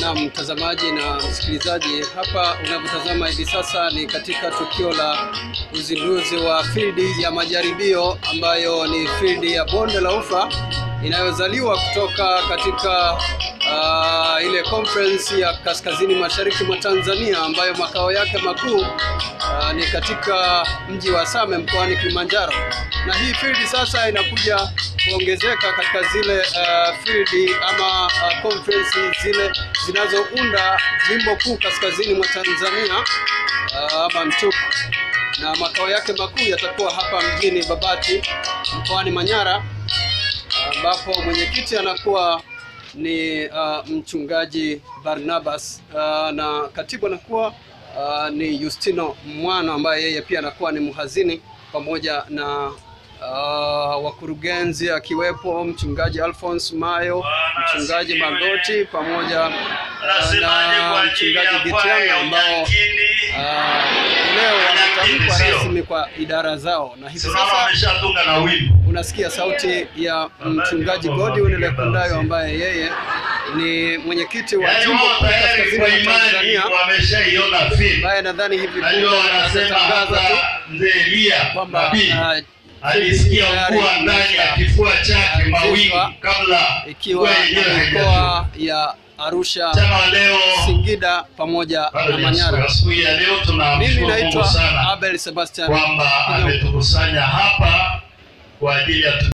Na mtazamaji na msikilizaji, hapa unavyotazama hivi sasa ni katika tukio la uzinduzi wa field ya majaribio ambayo ni field ya Bonde la Ufa inayozaliwa kutoka katika ile conference ya kaskazini mashariki mwa Tanzania ambayo makao yake makuu ni katika mji wa Same mkoani Kilimanjaro. Na hii field sasa inakuja kuongezeka katika zile field ama conference zile zinazounda jimbo kuu kaskazini mwa Tanzania ama Mtuku, na makao yake makuu yatakuwa hapa mjini Babati mkoani Manyara, ambapo mwenyekiti anakuwa ni mchungaji Barnabas na katibu anakuwa ni Justino Mwano ambaye yeye pia anakuwa ni mhazini, pamoja na wakurugenzi akiwepo mchungaji Alphonse Mayo, mchungaji Magoti pamoja na mchungaji Gitiana ambao leo wanatamkwa rasmi kwa idara zao. Na hivi sasa unasikia sauti ya mchungaji Godwin Lekundayo ambaye yeye ni mwenyekiti wa jimbo kuu kaskazini mwa Tanzania, ambaye nadhani hivi punde anatangaza tu kwamba alisikia kuwa ndani ya kifua chake mawingu kabla ikiwa mikoa ya Arusha, Singida pamoja na Manyara. Mimi naitwa Abel Sebastian kwamba ametukusanya hapa kwa ajili ya